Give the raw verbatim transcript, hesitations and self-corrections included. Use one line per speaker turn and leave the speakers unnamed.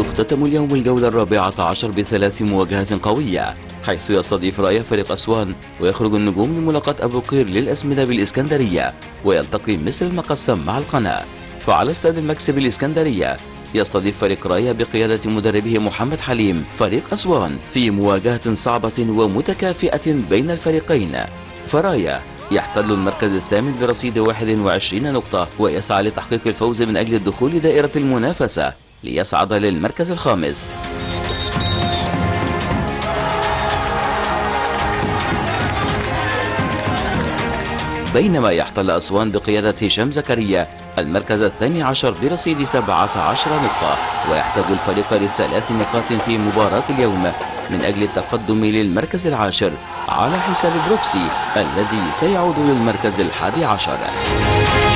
تختتم اليوم الجولة الرابعة عشر بثلاث مواجهات قوية، حيث يستضيف راية فريق أسوان، ويخرج النجوم لملاقاة أبو قير للأسمدة بالإسكندرية، ويلتقي مصر المقسم مع القناة. فعلى استاد المكسب الإسكندرية يستضيف فريق راية بقيادة مدربه محمد حليم فريق أسوان في مواجهة صعبة ومتكافئة بين الفريقين. فراية يحتل المركز الثامن برصيد واحد وعشرين نقطة، ويسعى لتحقيق الفوز من أجل الدخول دائرة المنافسة ليصعد للمركز الخامس. بينما يحتل أسوان بقيادة هشام زكريا المركز الثاني عشر برصيد سبعة عشر نقطة، ويحتاج الفريق لثلاث نقاط في مباراة اليوم من أجل التقدم للمركز العاشر على حساب بروكسي الذي سيعود للمركز الحادي عشر.